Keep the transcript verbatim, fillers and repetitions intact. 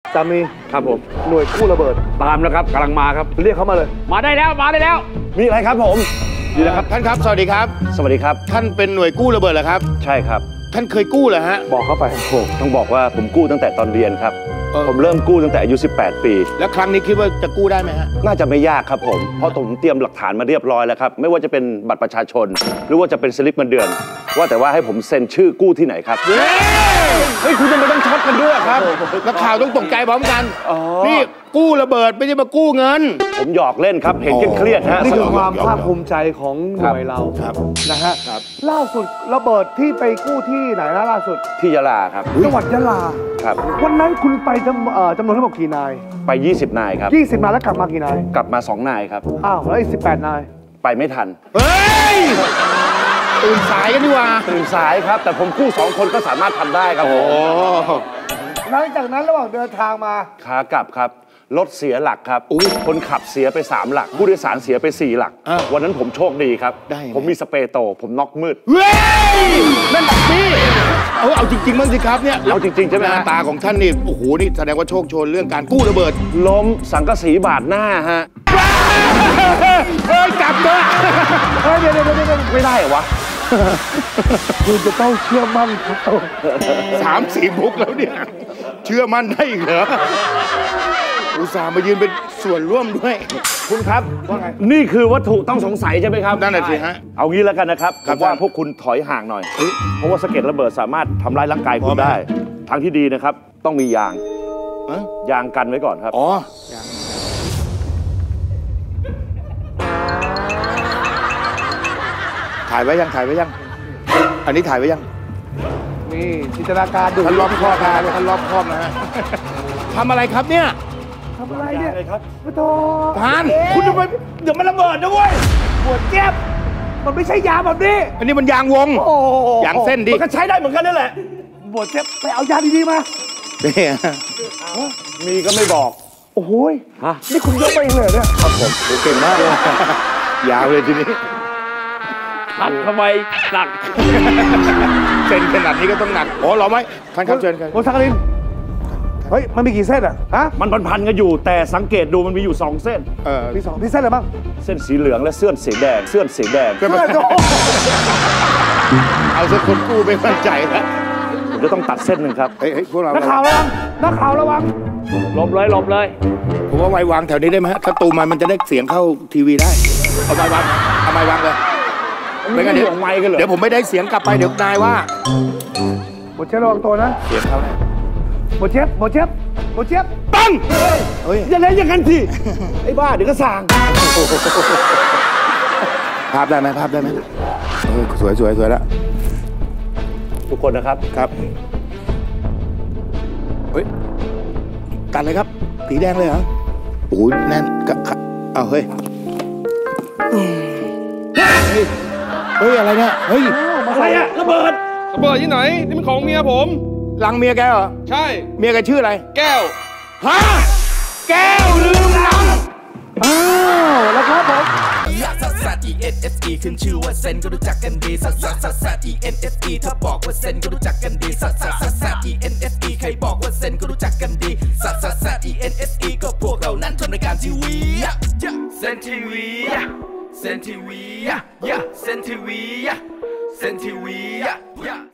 สามีครับผมหน่วยกู้ระเบิดตามแล้วครับกำลังมาครับเรียกเขามาเลยมาได้แล้วมาได้แล้วมีอะไรครับผมดีนะครับท่านครับสวัสดีครับสวัสดีครับท่านเป็นหน่วยกู้ระเบิดเหรอครับใช่ครับท่านเคยกู้เหรอฮะบอกเขาไปโอ้ต้องบอกว่าผมกู้ตั้งแต่ตอนเรียนครับผมเริ่มกู้ตั้งแต่อายุสิบแปดปีแล้วครั้งนี้คิดว่าจะกู้ได้ไหมฮะน่าจะไม่ยากครับผมเพราะผมเตรียมหลักฐานมาเรียบร้อยแล้วครับไม่ว่าจะเป็นบัตรประชาชนหรือว่าจะเป็นสลิปเงินเดือนว่าแต่ว่าให้ผมเซ็นชื่อกู้ที่ไหนครับเฮ้ยคุณจะไม่ต้องช็อตกันด้วยครับนักข่าวต้องตกใจพร้อมกันนี่กู้ระเบิดไม่ใช่มากู้เงินผมหยอกเล่นครับเห็นเครียดฮะนี่คือความภาคภูมิใจของหน่วยเรานะฮะล่าสุดระเบิดที่ไปกู้ที่ไหนนะล่าสุดที่ยะลาครับจังหวัดยะลาครับวันนั้นคุณไปจำจำนวนทั้งหมดกี่นายไปยี่สิบนายครับยี่สิบนายแล้วกลับมากี่นายกลับมาสองนายครับอ้าวแล้วอีกสิบแปดนายไปไม่ทันเฮ้ยตื่นสายกันดีกว่าตื่นสายครับแต่ผมกู้สองคนก็สามารถทำได้ครับโอ้หลังจากนั้นระหว่างเดินทางมาขากลับครับรถเสียหลักครับคนขับเสียไปสามหลักผู้โดยสารเสียไปสี่หลักวันนั้นผมโชคดีครับผมมีสเปรย์โตผมน็อกมืดเฮ้ยนั่นแบบนี้เอาเอาจริงๆมั้งสิครับเนี่ยเอาจริงๆใช่ไหมหน้าตาของท่านนี่โอ้โหนี่แสดงว่าโชคโชนเรื่องการกู้ระเบิดล้มสังกะสีบาดหน้าฮะเฮ้ยจับเถอะเฮ้ยเดี๋ยวเดี๋ยวเดี๋ยวไม่ได้เหรอวะคุณจะต้องเชื่อมั่นเขาสามสี่บุกแล้วเนี่ยเชื่อมั่นได้อีกเหรออุตส่าห์มายืนเป็นส่วนร่วมด้วยคุณครับนี่คือวัตถุต้องสงสัยใช่ไหมครับนั่นแหละสิฮะเอางี้แล้วกันนะครับผมว่าพวกคุณถอยห่างหน่อยเพราะว่าสะเก็ดระเบิดสามารถทำลายร่างกายคุณได้ทางที่ดีนะครับต้องมียางยางกันไว้ก่อนครับอ๋อถ่ายไว้ยังถ่ายไว้ยังอันนี้ถ่ายไว้ยังนี่จินตนาการดูท่านรอบคอบนะท่านรอบคอบนะฮะทำอะไรครับเนี่ยทำอะไรเนี่ยครับพระโตท่านคุณทำไมเดี๋ยวมันระเบิดนะเว้ยปวดเจ็บมันไม่ใช่ยาแบบนี้อันนี้มันยางวงยางเส้นดิมันก็ใช้ได้เหมือนกันนั่นแหละปวดเจ็บไปเอายาดีๆมาเนี่ยมีก็ไม่บอกโอ้โหนี่คุณยกไปเองเลยเนี่ยครับผมเก่งมากเลยยาวเลยทีนี้ทำไมหนักเส้นขนาดนี้ก็ต้องหนักอ๋อเราไหมท่านครับเชิญครับโมซักลินเฮ้ยมันมีกี่เส้นอ่ะฮะมันพันๆกันอยู่แต่สังเกตดูมันมีอยู่สองเส้นเออมีสองมีเส้นอะไรบ้างเส้นสีเหลืองและเส้นสีแดงเส้นสีแดงเอาสักคนกู้ไม่มั่นใจแล้วผมจะต้องตัดเส้นหนึ่งครับเฮ้ยพวกเรานักข่าวระวังนักข่าวระวังหลบเลยหลบเลยผมว่าไว้วางแถวนี้ได้ไหมฮะถ้าตูมันมันจะได้เสียงเข้าทีวีได้เอาไว้วางเอาไว้วางเลยไม่งั้นเดี๋ยวเดี๋ยวผมไม่ได้เสียงกลับไปเดี๋ยวนายว่าหมดเชฟระวังตัวนะเสียงเขาหมดเชฟหมดเชฟหมดเชฟปังอย่าเล่นอย่างนั้นทีไอ้บ้าเดี๋ยวก็สั่งภาพได้ไหมภาพได้ไหมสวยสวยสวยแล้วทุกคนนะครับครับเฮ้ยตัดเลยครับสีแดงเลยเหรอโอ้ยแน่นกะเอาเฮ้ยเฮ้ยอะไรเนี่ยเฮ้ยอะไรอะระเบิดระเบิดที่ไหนนี่มันของเมียผมลังเมียแกเหรอใช่เมียแกชื่ออะไรแก้วฮะแก้วลืมลังอ้าวแล้วครับผมซัสซัส อี เอ็น เอส อี ขึ้นชื่อว่าเซนก็รู้จักกันดีซัสซัสซัสซัส อี เอ็น เอส อี ถ้าบอกว่าเซนก็รู้จักกันดีซัสซัสซัสซัส อี เอ็น เอส อี ใครบอกว่าเซนก็รู้จักกันดีซัสซัสซัส อี เอ็น เอส อี ก็พวกเรานั้นทำรายการทีวีเซนทีวีเซนทีวีเซนทีวีเซนทีวี